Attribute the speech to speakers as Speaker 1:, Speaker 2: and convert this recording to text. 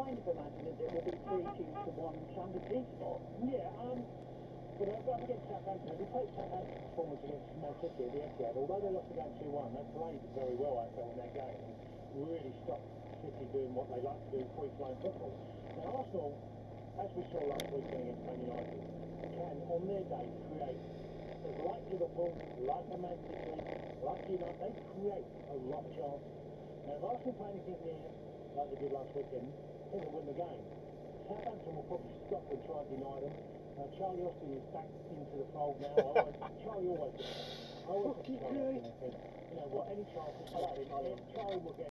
Speaker 1: kind of imagine that it will be 3-2 to 1 Champions League spot.
Speaker 2: Yeah, but up against Southampton, if you take Southampton's performance against Man City at the Etihad, although they lost the game 2-1, they played very well, I felt, in that game, and really stopped City doing what they like to do, free-flowing football. Now, Arsenal, as we saw last weekend against Man United, can, on their day, create, like Liverpool, like a Man City, like United, they create a lot of chances. Now, if Arsenal play anything near, like they did last weekend, I think they'll win the game. Southampton will probably stop and try and deny them. Charlie Austin is back into the fold now. Charlie always gets it. I always think Charlie Austin will think, you know what, any chance to stop him, Charlie will get